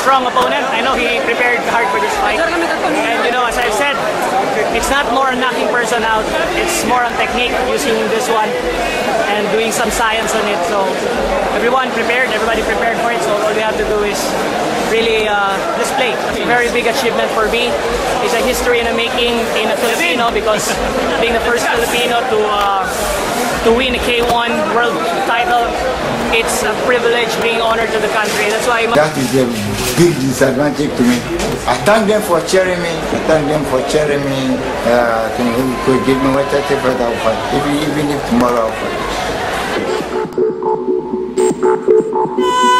strong opponent. I know he prepared hard for this fight. And you know, as I've said, it's not more on knocking person out. It's more on technique, using this one and doing some science on it. So everybody prepared for it. So all we have to do is really display. It's a very big achievement for me. It's a history in the making in a Filipino, because being the first Filipino to win a K1 world title, it's a privilege, being honored to the country. That's why that is a big disadvantage to me. I thank them for cheering me. Could give me what I take for that fight. Even if tomorrow I'll fight.